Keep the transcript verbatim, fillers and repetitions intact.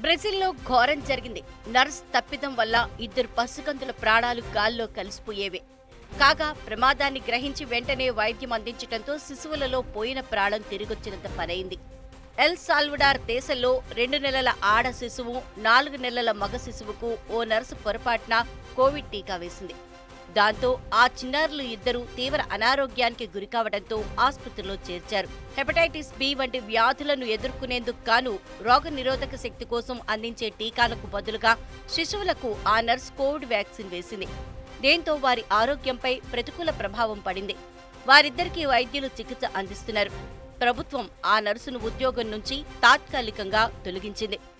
బ్రెజిల్లో ఘోరం జరిగింది. నర్స్ తప్పిదం వల్ల ఇద్దరు పసికందుల ప్రాణాలు గాల్లో కలిసిపోయేవే. కాగా ప్రమాదాన్ని గ్రహించి వెంటనే వైద్యం అందించడంతో శిశువులలో పోయిన ప్రాణం తిరిగొచ్చినంత పనైంది. ఎల్ సాల్వడార్ దేశంలో రెండు నెలల ఆడ శిశువు, నాలుగు నెలల మగ శిశువుకు ఓ నర్సు పొరపాటున కోవిడ్ టీకా వేసింది. దాంతో ఆ చిన్నారులు ఇద్దరు తీవ్ర అనారోగ్యానికి గురికావడంతో ఆసుపత్రిలో చేర్చారు. హెపటైటిస్ బి వంటి వ్యాధులను ఎదుర్కొనేందుకు గాను రోగ నిరోధక శక్తి కోసం అందించే టీకాలకు బదులుగా శిశువులకు ఆ నర్స్ కోవిడ్ వ్యాక్సిన్ వేసింది. దీంతో వారి ఆరోగ్యంపై ప్రతికూల ప్రభావం పడింది. వారిద్దరికీ వైద్యులు చికిత్స అందిస్తున్నారు. ప్రభుత్వం ఆ నర్సును ఉద్యోగం నుంచి తాత్కాలికంగా తొలగించింది.